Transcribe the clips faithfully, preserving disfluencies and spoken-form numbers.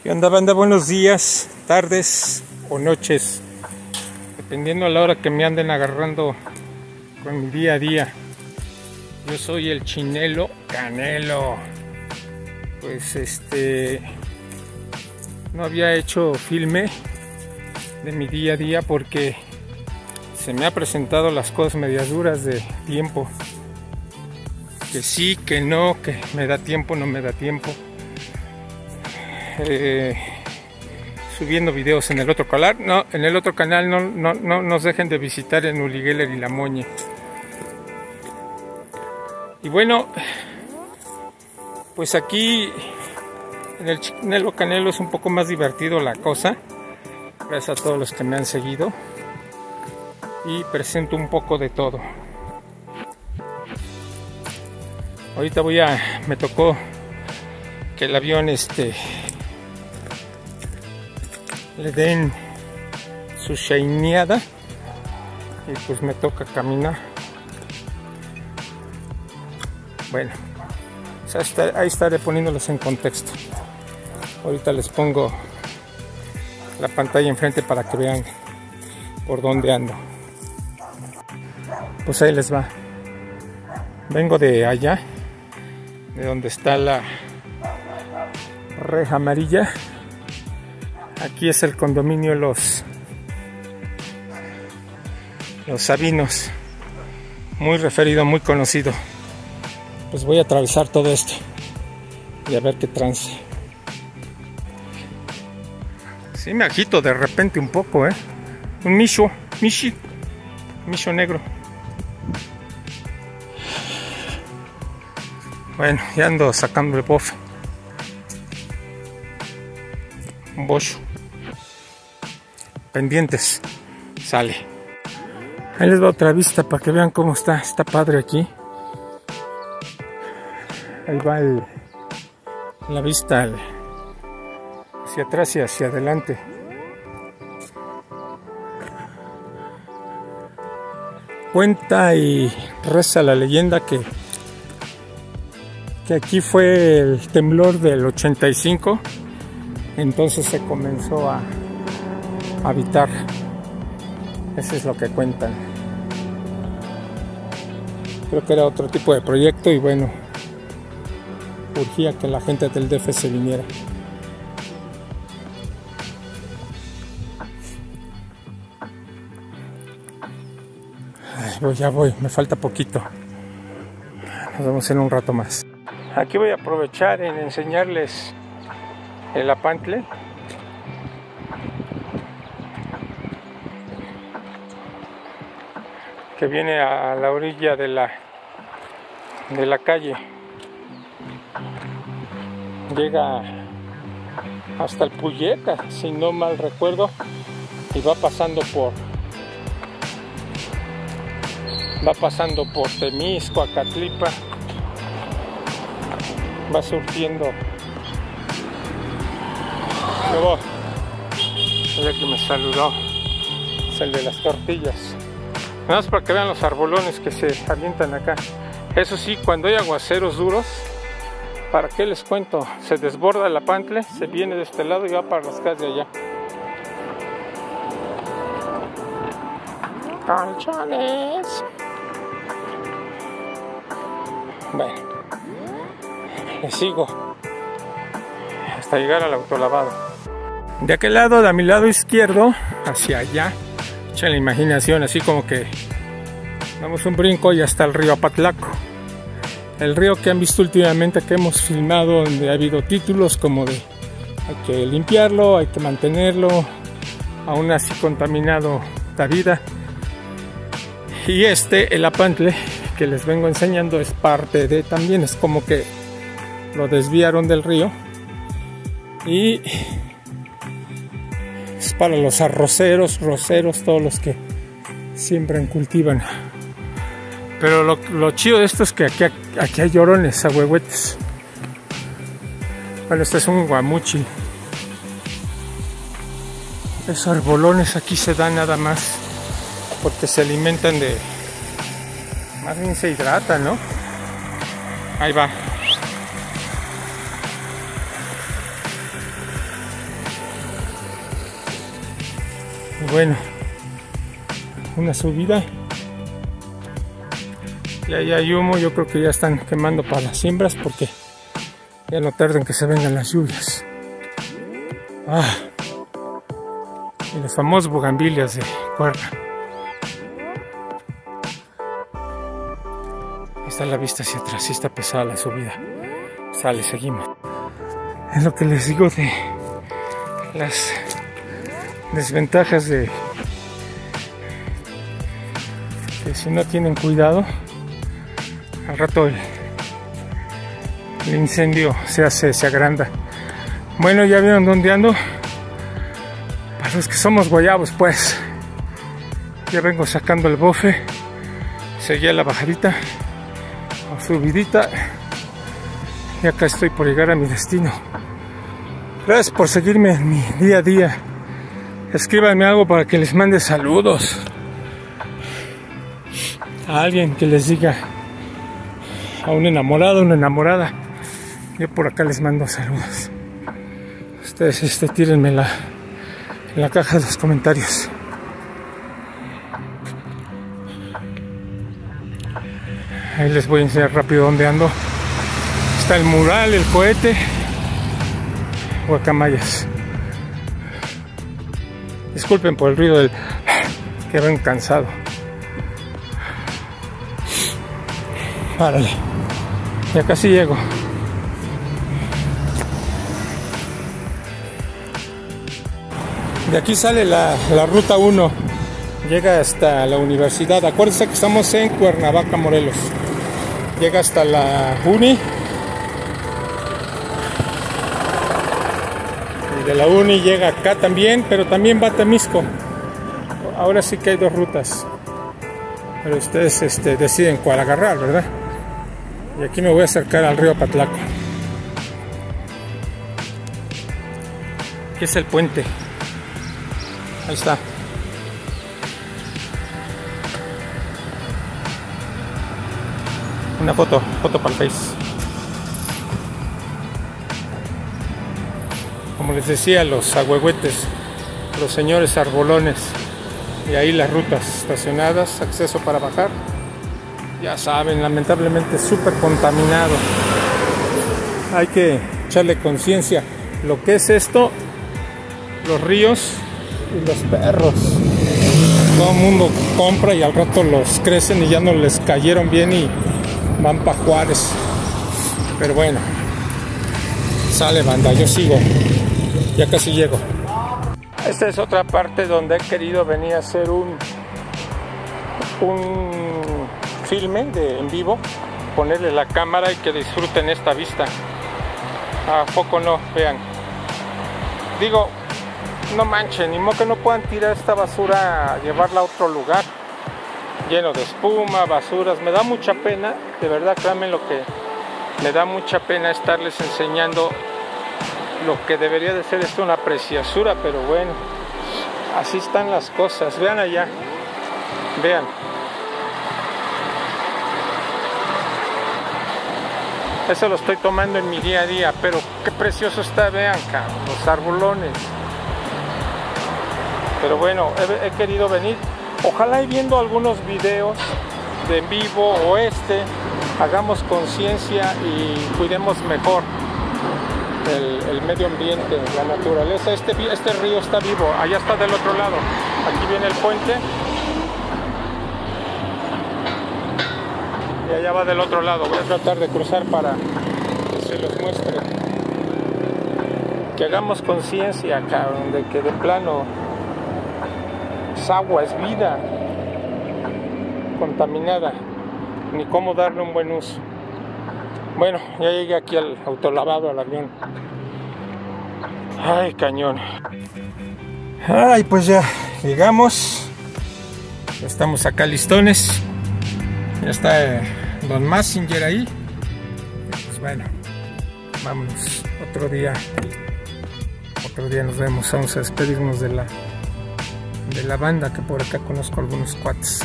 ¿Qué onda, banda? Buenos días, tardes o noches, dependiendo a la hora que me anden agarrando con mi día a día. Yo soy el Chinelo Canelo. Pues este no había hecho filme de mi día a día porque se me ha presentado las cosas medias duras de tiempo. Que sí, que no, que me da tiempo, no me da tiempo. Eh, subiendo videos en el otro canal, no, en el otro canal no, no, no nos dejen de visitar en Uli Geller y La Moñe. Y bueno, pues aquí en el Chinelo Canelo es un poco más divertido la cosa, gracias a todos los que me han seguido, y presento un poco de todo. Ahorita voy a, me tocó que el avión este le den su shineada y pues me toca caminar. Bueno, ahí estaré poniéndolos en contexto. Ahorita les pongo la pantalla enfrente para que vean por dónde ando. Pues ahí les va. Vengo de allá, de donde está la reja amarilla. Aquí es el condominio Los Los Sabinos, muy referido, muy conocido. Pues voy a atravesar todo esto y a ver qué trance. Sí me agito de repente un poco, eh. Un micho, michi, micho negro. Bueno, ya ando sacando el bofe. Un bocho. Pendientes. Sale. Ahí les va otra vista para que vean cómo está. Está padre aquí. Ahí va el, la vista el, hacia atrás y hacia adelante. Cuenta y reza la leyenda que, que aquí fue el temblor del ochenta y cinco. Entonces se comenzó a habitar. Eso es lo que cuentan. Creo que era otro tipo de proyecto y bueno, urgía que la gente del D F se viniera. Ay, voy, ya voy, me falta poquito. Nos vemos en un rato más. Aquí voy a aprovechar en enseñarles el apantle. Que viene a la orilla de la de la calle. Llega hasta el Puyeta, si no mal recuerdo, y va pasando por va pasando por Temisco, Acatlipa, va surtiendo. Luego, el que me saludó es el de las tortillas. Nada más para que vean los arbolones que se avientan acá. Eso sí, cuando hay aguaceros duros, ¿para qué les cuento? Se desborda el apantle, se viene de este lado y va para las casas de allá. ¡Colchones! Bueno, le sigo hasta llegar al autolavado. De aquel lado, de mi lado izquierdo, hacia allá, echa la imaginación, así como que damos un brinco y hasta el río Apatlaco. El río que han visto últimamente, que hemos filmado, donde ha habido títulos como de hay que limpiarlo, hay que mantenerlo, aún así contaminado la vida. Y este, el apantle que les vengo enseñando, es parte de también, es como que lo desviaron del río y es para los arroceros, roceros, todos los que siembran, cultivan. Pero lo, lo chido de esto es que aquí, aquí hay llorones, ahuehuetes. Bueno, este es un guamuchi. Esos arbolones aquí se dan nada más porque se alimentan de... Más bien se hidratan, ¿no? Ahí va. Y bueno, una subida. Y ahí hay humo, yo creo que ya están quemando para las siembras porque ya no tardan que se vengan las lluvias. Ah, y los famosos bugambilias de Cuerna. Ahí está la vista hacia atrás, sí está pesada la subida. Sale, seguimos. Es lo que les digo de las desventajas de que si no tienen cuidado, al rato el, el incendio se hace, se agranda. Bueno, ya vieron dónde ando. Para los que somos guayabos, pues ya vengo sacando el bofe. Seguía la bajadita o subidita y acá estoy por llegar a mi destino. Gracias por seguirme en mi día a día. Escríbanme algo para que les mande saludos a alguien, que les diga, a un enamorado, una enamorada. Yo por acá les mando saludos. Ustedes este, tírenme la, en la caja de los comentarios. Ahí les voy a enseñar rápido dónde ando. Está el mural, el cohete, Guacamayas. Disculpen por el ruido del que vengo cansado. Párale. Ya casi llego. De aquí sale la, la ruta uno. Llega hasta la universidad. Acuérdense que estamos en Cuernavaca, Morelos. Llega hasta la uni. Y de la uni llega acá también, pero también va a Temisco. Ahora sí que hay dos rutas. Pero ustedes este, deciden cuál agarrar, ¿verdad? Y aquí me voy a acercar al río Patlaco. Aquí es el puente. Ahí está. Una foto, foto para el Face. Como les decía, los agüehuetes, los señores arbolones, y ahí las rutas estacionadas, acceso para bajar. Ya saben, lamentablemente súper contaminado. Hay que echarle conciencia. Lo que es esto, los ríos y los perros. Todo el mundo compra y al rato los crecen y ya no les cayeron bien y van para Juárez. Pero bueno, sale banda, yo sigo. Ya casi llego. Esta es otra parte donde he querido venir a hacer un un filme de en vivo, ponerle la cámara y que disfruten esta vista. ¿A poco no? Vean. Digo, no manchen, ni modo que no puedan tirar esta basura, llevarla a otro lugar lleno de espuma, basuras. Me da mucha pena, de verdad, créanme lo que me da mucha pena estarles enseñando lo que debería de ser esto una preciosura, pero bueno, así están las cosas. Vean allá, vean. Eso lo estoy tomando en mi día a día, pero qué precioso está, vean, cabrón, los arbolones. Pero bueno, he, he querido venir, ojalá y viendo algunos videos de en vivo o este, hagamos conciencia y cuidemos mejor el, el medio ambiente, la naturaleza. Este, este río está vivo, allá está del otro lado, aquí viene el puente y allá va del otro lado. Voy a tratar de cruzar para que se los muestre, que hagamos conciencia, cabrón, de que de plano es agua, es vida contaminada, ni cómo darle un buen uso. Bueno, ya llegué aquí al autolavado, al avión. Ay, cañón. Ay, pues ya llegamos. Estamos acá listones. Ya está eh, Don Massinger ahí. Pues bueno, vámonos. Otro día. Otro día nos vemos. Vamos a despedirnos de la de la banda, que por acá conozco algunos cuates.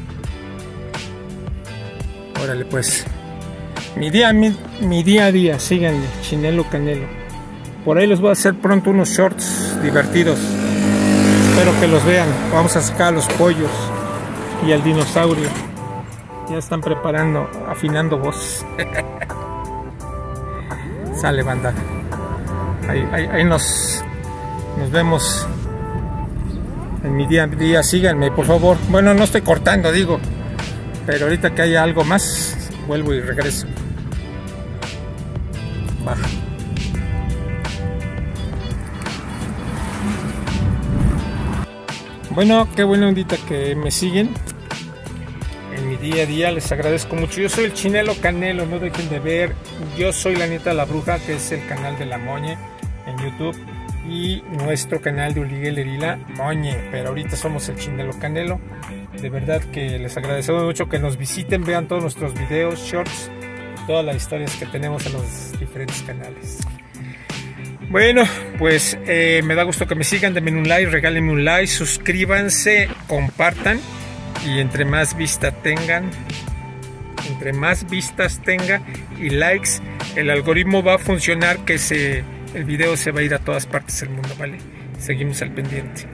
Órale pues. Mi día, mi, mi día a día, síganme, Chinelo Canelo. Por ahí les voy a hacer pronto unos shorts divertidos. espero que los vean. Vamos a sacar a los pollos y al dinosaurio. Ya están preparando, afinando voces. Sale, banda. Ahí, ahí, ahí nos, nos vemos en mi día a día. Síganme, por favor. Bueno, no estoy cortando, digo. Pero ahorita que haya algo más, vuelvo y regreso. Baja. Bueno, qué buena ondita que me siguen en mi día a día, les agradezco mucho. Yo soy el Chinelo Canelo, no dejen de ver. Yo soy la Nieta de la Bruja, que es el canal de la Moñe en YouTube, y nuestro canal de Uliguel Erila Moñe, pero ahorita somos el Chinelo Canelo. De verdad que les agradecemos mucho que nos visiten, vean todos nuestros videos, shorts, todas las historias que tenemos en los diferentes canales. Bueno, pues eh, me da gusto que me sigan, denme un like, regálenme un like, suscríbanse, compartan, y entre más vistas tengan, entre más vistas tenga y likes, el algoritmo va a funcionar, que se, el video se va a ir a todas partes del mundo, ¿vale? Seguimos al pendiente.